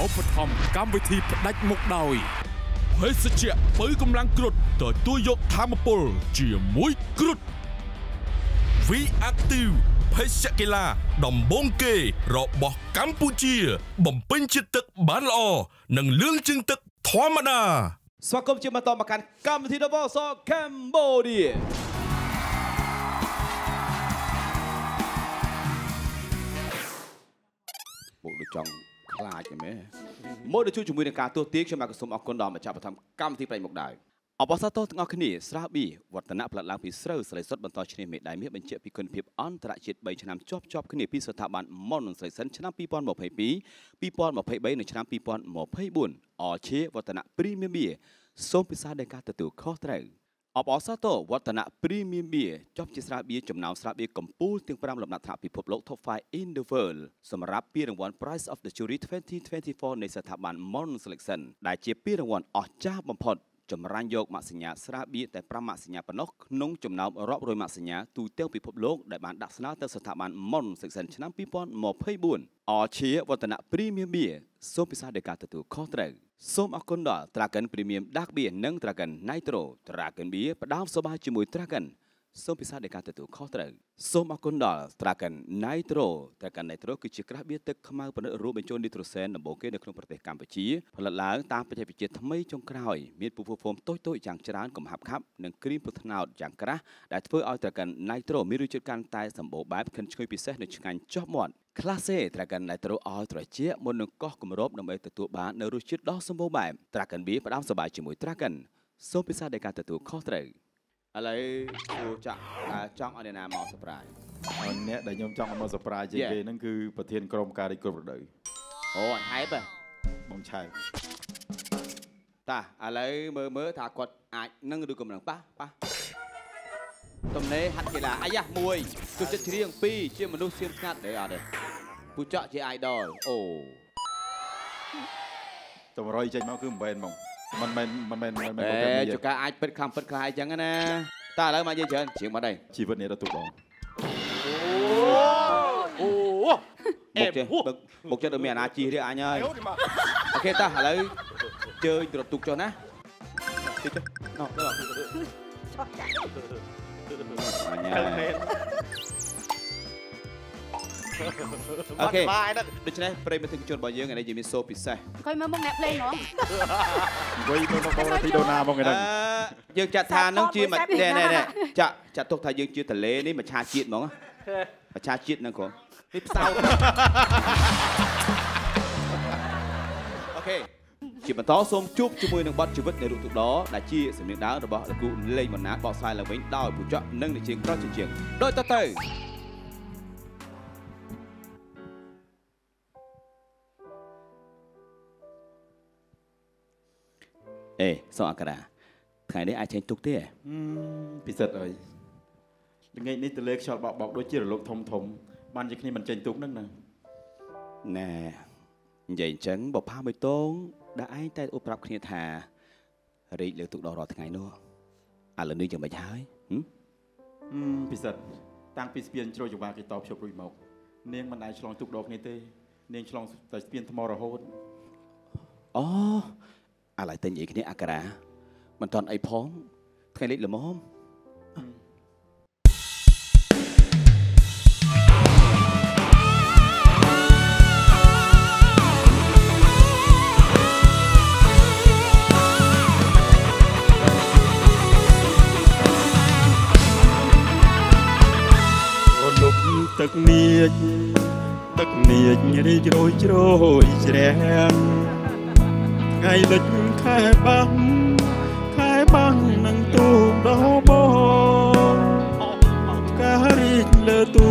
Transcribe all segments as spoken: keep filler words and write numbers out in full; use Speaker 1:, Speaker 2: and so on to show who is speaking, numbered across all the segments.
Speaker 1: ឧបត្ថម្ភកម្មវិធីផ្ដាច់មុខដោយភេសជ្ជៈបើកម្លាំងគ្រុឌទទួលយកធម៌ពលជាមួយគ្រុឌ V Active ភេសជ្ជៈកីឡាដំបូងគេរបស់កម្ពុជាបំពេញជាតិទឹកបានល្អនិងលឿងជាងទឹកធម្មតា
Speaker 2: ស្វាគមន៍ជាបន្តមកកាន់កម្មវិធីដ៏សោកម្ពុជាមកដូចចង់ខ្លាចហ្មងមកដូចជួយជាមួយនឹងការទស្សន៍ទាយខ្ញុំមកសូមអរគុណដល់ម្ចាស់បឋមកម្មវិធីប្រៃមុខដែរអបអរសាទរទាំងអស់គ្នាស្រាប៊ីវឌ្ឍនៈផលិតឡើងពីស្រូវស្រីសុទ្ធបន្តឈ្នះមេដាយមាសបញ្ជាក់ពីគុណភាពអន្តរជាតិបីឆ្នាំជាប់ជាប់គ្នាពីស្ថាប័នមុនស្រីសិនឆ្នាំពីរពាន់ម្ភៃពីរ ពីរពាន់ម្ភៃបីនិងឆ្នាំពីរពាន់ម្ភៃបួនអរជាវឌ្ឍនៈ Premium Beer សូមពិសាដោយការទទួលខុសត្រូវអបអរសាទរវឌ្ឍនៈ Premium Beer ចប់ជាស្រាបៀរចំណោមស្រាបៀរកម្ពុជាទាំងប្រាំលំដាប់ថ្នាក់ពិភពលោក Top ហ្វៃ in the world សម្រាប់ពានរង្វាន់ Prize of the Jury ยี่สิบยี่สิบสี่នៃស្ថាប័ន Mon Selection ដែលជាពានរង្វាន់អស្ចារ្យបំផុតចម្រាញ់យកម៉ាកសញ្ញាស្រាបៀរតែប្រាំម៉ាកសញ្ញាប៉ុណ្ណោះក្នុងចំណោមរាប់រយម៉ាកសញ្ញាទូទាំងពិភពលោកដែលបានដាក់ស្នើទៅស្ថាប័ន Mon Selection ឆ្នាំពីរពាន់ម្ភៃបួនអរជាវឌ្ឍនៈ Premium Beer សូមពិសាដោយការទទួលខុសត្រូវសូមអរគុណដល់ Dragon Premium Dark Beer និង Dragon Nitro Dragon Beer ផ្ដើមសប្បាយជាមួយ Dragon សូមពិសាដោយការទទួលខុសត្រូវសូមអរគុណដល់ Dragon Nitro Dragon Nitro គឺជាក្រាស់បៀរទឹកខ្មៅប្រណិតរួមបញ្ចូលនីត្រូសែនដំបូងគេនៅក្នុងប្រទេសកម្ពុជាផលិតឡើងតាមបច្ចេកវិទ្យាថ្មីចុងក្រោយមានពពុះហ្វូមតូចៗយ៉ាងច្រើនកំហាប់ខាប់និងគ្រីមពុះត្នោតយ៉ាងក្រាស់ដែលធ្វើឲ្យ Dragon Nitro មានរសជាតិកាន់តែសម្បូរបែបក្លិនឈ្ងុយពិសេសនិងឆ្ងាញ់ជាប់មាត់ Classe Dragon Nitro ឲ្យត្រជាក់មុននឹងកោះគម្របដើម្បីទទួលបាននូវរសជាតិដ៏សម្បូរបែប Dragon Beer ផ្ដាំសប្បាយជាមួយ Dragon សូមពិសាដោយការទទួលខុសត្រូវឥឡូវគួរចាក់ចង់ឲ្យអ្នកណាមក surprise
Speaker 3: អ្នកដែលខ្ញុំចង់មក surprise ជាងគេហ្នឹងគឺប្រធានក្រុមការរីកគ្រប់រដូវ
Speaker 2: អូអញហែបហ៎
Speaker 3: បងឆៅ
Speaker 2: តាឥឡូវមើលមើលថាគាត់អាចនឹងឬក៏មិនប៉ះប៉ះតំណេហាត់កីឡាអាយ៉ាមួយគឺចិត្តច្រៀងពីរជាមនុស្សស្ងៀមស្ងាត់ទេអត់ទេពូចក់ជា idol អូ
Speaker 3: តម្រុយចេញមកគឺមិនមែនហ្មងមិនមែនមិនមែនមិនមែន
Speaker 2: អេចកាអាចពិតខំពិតខ្លាយអញ្ចឹងណាតើឥឡូវមកនិយាយច្រើនជាងមកđây
Speaker 3: ជីវិតនេះរត់ទូបង
Speaker 2: អូអូអេមុខចិត្តដូចមានអាណាជីរៀកអញហើយអូខេតើឥឡូវជើញរត់ទូកចុះណាតិចទៅណោះដល់អូខេដូច្នេះប្រិយមិត្តជនរបស់យើងថ្ងៃនេះយើងមានសូពិសេស
Speaker 4: ឃើញមើលមុខអ្នកភ្លេងហ៎
Speaker 3: វិញមើលមកបងទីដូណាមកហ្នឹង
Speaker 2: យើងចាត់ថានឹងជាណែណែចាក់ចាត់ទុកថាយើងជាតលេនេះមច្ឆាជាតិហ្មងមច្ឆាជាតិហ្នឹងគ្រាន់នេះផ្សោតអូខេជាបន្តសូមជួបជាមួយនឹងបទជីវិតនៃរូបទុកដដែលជាសំនៀងដើមរបស់លោកគ្រូលេងបណ្ណាបកស្រាយឡើងវិញដោយពូចក់និងអ្នកជាងក្រោយជាងដូចតទៅអេសអក្រាថ្ងៃនេះអាចចេញទុកទេ
Speaker 3: ពិសិដ្ឋអើយថ្ងៃនេះទៅលេខ្យល់បោកបោកដូចជារលកធំធំបានជាគ្នាមិនចេញទុកហ្នឹងណា
Speaker 2: ណែនិយាយអញ្ចឹងបផាមួយតងដែលឯងតែឧបប្រាប់គ្នាថារីកលើទុកដល់រាល់ថ្ងៃនោះឥឡូវនេះយ៉ាងម៉េចហើយ
Speaker 3: ពិសិដ្ឋតាំងពីស្ពានជ្រោយចង្វាគេតបជប់រួចមកនាងមិនអាចឆ្លងទុកដល់គ្នាទេនាងឆ្លងតែស្ពានថ្មរហូត
Speaker 2: អូឥឡូវតែនិយាយគ្នាអក្រាមិនតន់អីផងថ្ងៃលេខល្មម
Speaker 3: រលកទឹកនាចទឹកនាចរីករយជ្រោយជ្រះថ្ងៃលិចខែបាំងខែបាំងនឹងទូកដល់បងការរីកលើទូ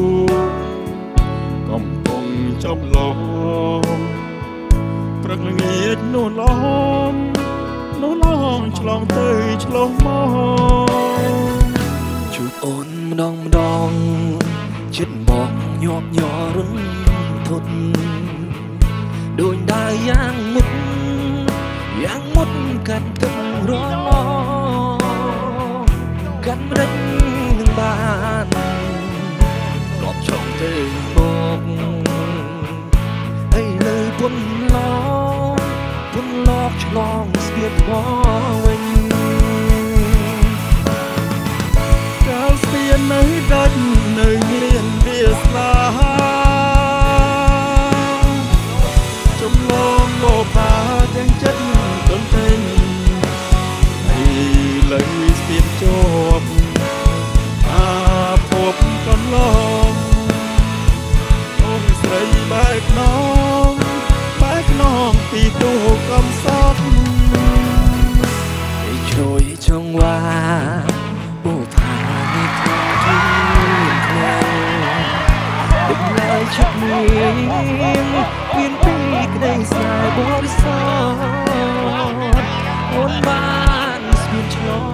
Speaker 3: កំពុងចំឡងព្រឹកល្ងាចនោះឡងនោះឡងឆ្លងទៅឆ្លងមកជួបអូនម្ដងម្ដងចិត្តបងញាប់ញ័ររំធត់ដូចដើរយ៉ាងមុតយ៉ាងមុតកាត់ទឹករងកាត់មិននឹងបានក៏ចង់ទៅមកអីលើគុណឡងគុណឡកឆ្លងស្ពាតមកវិញកាលស្ពាននៅដាច់នៅមានវាស្លាចំឡងលោបាទាំងចិត្តទន្ទិញហើយលើស្ពានជាប់អាភពកន្លងអូនស្រីបែកណងបែកណងពីទូកំសត់ឲ្យជួយចង់វ៉ាអូផានេះថាជួយខ្ញុំដឹកលើជិតមានមានពីក្តីស្នេហ៍បរិសុទ្ធអូនបានស្ពានឆ្លង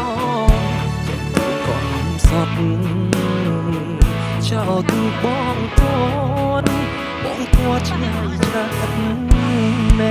Speaker 3: កំសត់ចោលទូបងកូនបងគាត់ឆ្ងាយច្រើននៃ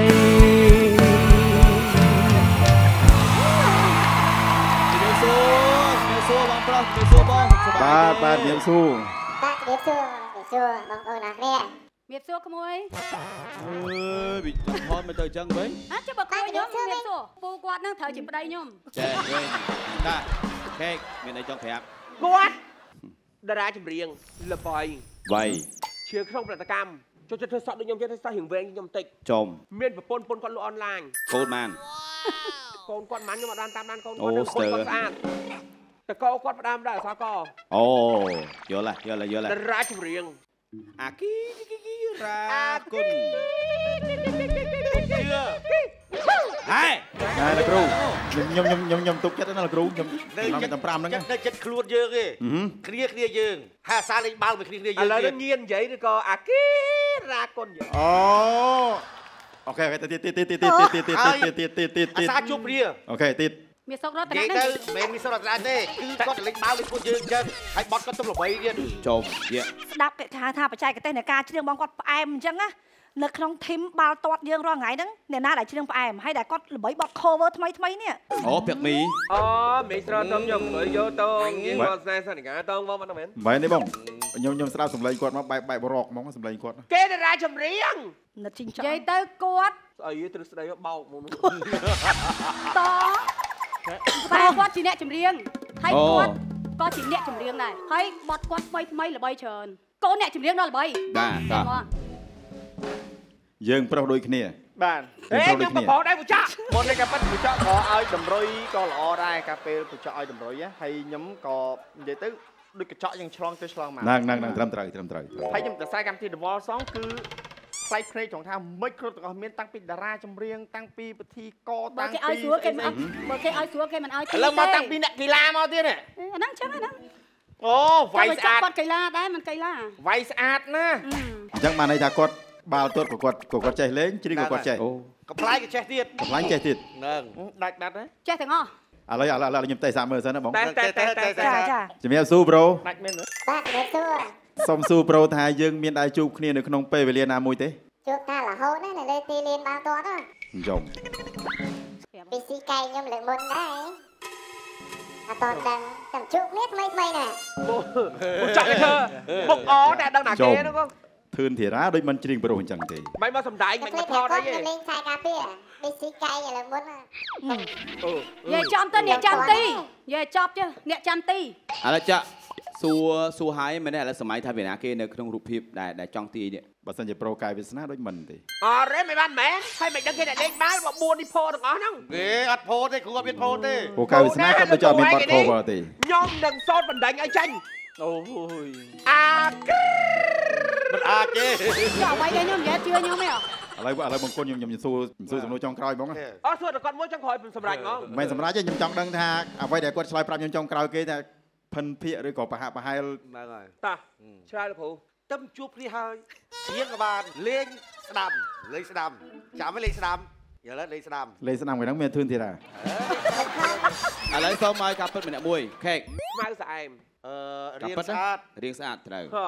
Speaker 2: ជំរាបសួរជំរាបសួរបងប្រុសជំរាបសួរបង
Speaker 4: បាទបាទជំរាបសួរ
Speaker 5: បាទជំរាបសួរជំរាបសួរបងប្អូនអរគ្នា
Speaker 6: ជំរាបសួរក្មួយ
Speaker 2: អើយវិចិត្រហត់មិនទៅអញ្ចឹងវិញ
Speaker 6: អើចាំបើក្មួយខ្ញុំជំរាបសួរពូគាត់នឹងត្រូវជាប្តីខ្ញុំ
Speaker 2: ចាវិញតាខេកមានអីចង់ប្រាប់
Speaker 7: គាត់តារាចម្រៀងល្បី
Speaker 2: វៃ
Speaker 7: ជឿក្នុងប្រតិកម្មចូលចិត្តធ្វើសក់ដូចខ្ញុំចេះធ្វើសក់រៀងវែងខ្ញុំតិច
Speaker 2: ចំ
Speaker 7: មានប្រពន្ធប្រពន្ធគាត់លក់អនឡាញ
Speaker 2: កូនម៉ាន
Speaker 7: កូនគាត់ម៉ានខ្ញុំអត់បានតាមដានកូនគាត់នឹងកូនគាត់ស្អាតតកោគាត់ផ្ដាំដែរអសក
Speaker 2: អូយល់ហើយយល់ហើយយល់ហើយ
Speaker 7: តារាចម្រៀង
Speaker 2: អាគីគីគីរ៉ាគុណជឿហើយ
Speaker 4: ហើយលោកគ្រូខ្ញុំខ្ញុំខ្ញុំខ្ញុំទុកចិត្តណាលោកគ្រូខ្ញុំខ្ញុំតែប្រាំហ្នឹង
Speaker 8: ចិត្តចិត្តខ្លួនយើងទេគ្នាគ្នាយើងហើយអាសាលេងបាល់មួយគ្នាគ្នាយើង
Speaker 7: ឥឡូវនេះញៀននិយាយឬក៏អាគីរ៉ាគុណ
Speaker 4: អូអូខេទៀតទៀតទៀតទៀតទៀតទៀតទៀតទៀតទៀតទៀត
Speaker 8: អាសាជួបគ្នា
Speaker 4: អូខេទៀត
Speaker 6: មានសុករតនៈ
Speaker 8: ទេមិនមានសុករតនៈទេគឺគាត់លេងបាល់លេងខ្លួនយើងអញ្ចឹងហើយបត់គាត់ទៅល្បីទៀត
Speaker 2: ចំយេ
Speaker 6: ស្ដាប់គេថាបច្ចេកទេសនៃការច្រៀងបងគាត់ផ្អែមអញ្ចឹងណានៅក្នុងធីមបាល់ទាត់យើងរាល់ថ្ងៃហ្នឹងអ្នកណាដែលច្រៀងផ្អែមហើយដែលគាត់ល្បីបត់ cover ថ្មីថ្មីនេះ
Speaker 2: អូពាក់មី
Speaker 7: អូមីស្រតំខ្ញុំមើលយកតងងៀងមកស្នេហ៍សន្និកាតងបងមិនមែន
Speaker 4: មែនទេបងខ្ញុំខ្ញុំស្ដាប់សម្លេងគាត់មកបែបបែបរកហ្មងសម្លេងគាត់
Speaker 7: គេតារាចម្រៀង
Speaker 6: និតជីងចនិយាយទៅគាត់
Speaker 7: ស្អីទ្រឹស្ដីបោកមក
Speaker 6: តតែគាត់ជាអ្នកចម្រៀងហើយគាត់ក៏ជាអ្នកចម្រៀងដែរហើយបត់គាត់ថ្មីថ្មីល្បីច្រើនកូនអ្នកចម្រៀងដល់ល្បី
Speaker 2: បាទបាទ
Speaker 4: យើងប្រុសដូចគ្នា
Speaker 7: បាទហេយើងប្រុសដែរពូចាក់មុននេះក៏ប៉ិតពូចាក់ក៏ឲ្យតម្រុយក៏ល្អដែរកាលពេលពូចាក់ឲ្យតម្រុយហើយខ្ញុំក៏និយាយទៅដូចកញ្ចក់យើងឆ្លងទៅឆ្លងមក
Speaker 4: ហ្នឹងហ្នឹងត្រឹមត្រូវត្រឹមត្រូវ
Speaker 7: ហើយខ្ញុំតែខ្សែកម្មវិធី The Wall Song គឺផ្លែកភ្នែកត្រង់ថាមិនគ្រប់ទាំងអស់មានតាំងពីតារាចម្រៀងតាំងពីពិធីកតាំងពី
Speaker 6: គេឲ្យស្រួលគេមិនអត់បើគេឲ្យស្រួលគេមិនឲ្យ
Speaker 7: ឥឡូវមកតាំងពីអ្នកកីឡាមកទៀត
Speaker 6: អាហ្នឹងចឹងហ្នឹង
Speaker 7: អូវាយស្អាត
Speaker 6: គាត់កីឡាដែរមិនកីឡា
Speaker 7: វាយស្អាតណា
Speaker 4: អញ្ចឹងបានន័យថាគាត់បាល់ទាត់ក៏គាត់ក៏គាត់ចេះលេងច្រៀងក៏គាត់ចេះអូ
Speaker 8: កំ pl ាយក៏ចេះទៀត
Speaker 4: កំ pl ាយចេះទៀត
Speaker 7: ហ្នឹងដាច់ដាច់ណា
Speaker 6: ចេះទាំងអស់
Speaker 4: ឥឡូវឥឡូវខ្ញុំតែសាកមើលសិនណាបង
Speaker 7: តែតែតែតែ
Speaker 6: ចាចា
Speaker 4: ជំរាបសួរប្រូ
Speaker 7: ដាច់មែន
Speaker 5: បាទជំរាបសួរ
Speaker 4: សុំសួរប្រូថាយើងមានដែរជួបគ្នានៅក្នុងពេលវេលាណាមួយទេ
Speaker 5: ជួបថារហូតណានៅលើទីលានបាល់ទាត់ណា
Speaker 4: ចំ
Speaker 5: ពីស៊ីកែខ្ញុំលើកមុនដែរអត់តដឹងចាំជួបគ្នាថ្មីថ្មីណា
Speaker 7: អូចាក់គេធ្វើមុខអតែដឹងណាគេហ្នឹងបង
Speaker 4: ធឿនធារាដូចមិនច្រៀងប្រុសអញ្ចឹងទេ
Speaker 7: មិនមកសំដែងមិនមកថតអីទេ
Speaker 5: លេងខ្សែការពារពីស៊ីកែលើមុនណា
Speaker 6: អូយាយចំទៅអ្នកចាំទីយាយចប់chứអ្នកចាំទីឥ
Speaker 2: ឡូវចាក់សួរសួរហើយមែនទេឥឡូវសម័យថាវាណាគេនៅក្នុងរូបភាពដែលដែលចង់ទីនេះ
Speaker 4: បើសិនជាប្រូកាយវាសនាដូចមិនទេ
Speaker 7: អរេមិនបានមែនហើយមិនដឹងគេតែលេងបាល់មកបួននេះផោទាំងអស់ហ្នឹង
Speaker 8: គេអត់ផោទេគ្រូអត់មានផោទេ
Speaker 4: ប្រូកាយវាសនាគាត់ដូចចង់មានបាត់ផោបើទេ
Speaker 7: ខ្ញុំនឹងសោតបណ្ដឹងឲ្យចាញ់
Speaker 8: អូយ
Speaker 7: អា
Speaker 8: មិនអាចទេ
Speaker 6: ចុះអ្វីគេខ្ញុំនិយាយជឿខ្ញុំទេ
Speaker 4: ឥឡូវឥឡូវបង្គន់ខ្ញុំខ្ញុំសួរសួរសំណួរចុងក្រោយហ្មង
Speaker 7: អត់សួរតែគាត់មួយចុងក្រោយសម្រាប់ហ្មង
Speaker 4: មិនសម្រាប់ទេខ្ញុំចង់ដឹងថាអ្វីដែលគាត់ឆ្លើយប្រាប់ខ្ញុំចុងក្រោយគេថាភិនភាកឬក៏ប្រហាក់ប្រហែល
Speaker 7: ហ្នឹងហើយតាឆ្លើយលោកគ្រូ
Speaker 8: ទៅជួបគ្នាហើយច្រៀងក៏បានលេងស្ដាំលេងស្ដាំចាំឲ្យលេងស្ដាំយល់ទេលេងស្ដាំ
Speaker 4: លេងស្ដាំគេហ្នឹងមានធឿនធារា
Speaker 2: ឥឡូវសូមឲ្យការពិតម្នាក់មួយខេក
Speaker 7: ស្មៅស្អែម
Speaker 8: អឺរៀងស្អាត
Speaker 2: រៀងស្អាតត្រូវ
Speaker 7: ហ៎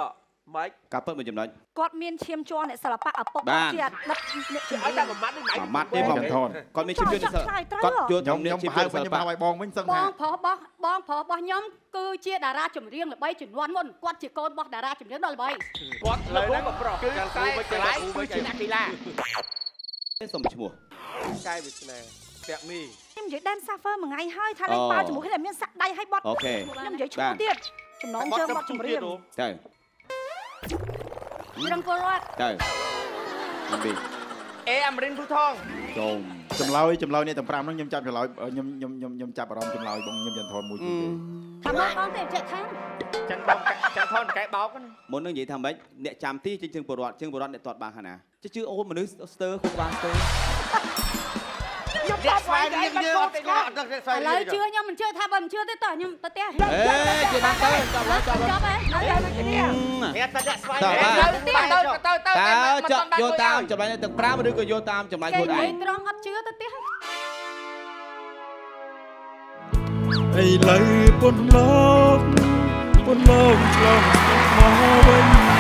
Speaker 8: ម៉េច
Speaker 2: ការពិតមួយចំណុច
Speaker 9: គាត់មានឈាមជ័រអ្នកសិល្បៈឪពុកជាដឹកអ្នកជំនាញ
Speaker 8: ឲ្យតែមួយម៉ាត់នេះម៉េច
Speaker 2: ម៉ាត់ទេបងគាត់មានឈាមជឿនសិលគាត់យល់
Speaker 4: ខ្ញុំខ្ញុំប្រហែលខ្ញុំហៅឲ្យបងវិញសឹង
Speaker 6: ប
Speaker 4: ថា
Speaker 6: ងប្រុសរបស់បងប្រុសរបស់ខ្ញុំគឺជាតារាចម្រៀងល្បីជំនាន់មុនគាត់ជាកូនរបស់តារាចម្រៀងដ៏ល្បី
Speaker 8: គាត់លើហ្នឹងក៏ប្រុសគឺខ្សែខ្លាយគឺជាអ្នកកីឡា
Speaker 2: សុំឈ្មោះ
Speaker 8: កាយវាស្នេហ៍ពាក់មី
Speaker 9: ខ្ញុំនិយាយដែនសាហ្វឺមួយថ្ងៃហើយថាលេងបាល់ជាមួយគ្នាមានសាក់ដៃឲ្យបត់
Speaker 2: អូខេ
Speaker 9: ខ្ញុំនិយាយឈ្មោះទៀតចំណងជើងបត់ចម្រៀង
Speaker 2: ទៅ
Speaker 6: រងពលរដ្ឋ
Speaker 2: ទៅអំពី
Speaker 7: អេអាមរិនទូថង
Speaker 2: ចូល
Speaker 4: ចម្លើយចម្លើយនេះទាំង5ហ្នឹងខ្ញុំចាប់ចម្លើយខ្ញុំខ្ញុំខ្ញុំខ្ញុំចាប់អារម្មណ៍ចម្លើយបងខ្ញុំចន្ទថនមួយទៀត
Speaker 6: ថាមកបងទេចេះខាង
Speaker 7: ចឹងបងចឹងថនកែបោកណា
Speaker 2: មុននឹងនិយាយថាម៉េចអ្នកចាំទីជាជាងពលរដ្ឋជាងពលរដ្ឋអ្នកតតបានខាងណាជឿអូនមនុស្សស្ទើរគុំបានស្ទើរ
Speaker 8: ខ្ញុំបោកស្វែងយើងយើងអត់ទេអត់ដឹងស្វែង
Speaker 6: ឥឡូវជឿខ្ញុំមិនជឿថាបើមិនជឿទេតោះខ្ញុំទៅផ្ទះ
Speaker 2: អេជាបានទៅចាប់ហើយចាប់
Speaker 6: ចាប់ហើយនៅតែនៅគ្នា
Speaker 8: អ្នកតែអ្នកស្វែង
Speaker 7: ទៅទៅទៅ
Speaker 2: តើចាប់យកតាមចម្លាញ់ទាំង5ឬក៏យកតាមចម្លាញ់
Speaker 6: គេ
Speaker 2: ខ្លួនឯ
Speaker 6: និយាយ
Speaker 2: ង
Speaker 6: ត្រង់អត់ជឿទៅផ្ទះ
Speaker 3: ឥឡូវពុនលោកពុនលោកឆ្លងមកវិញ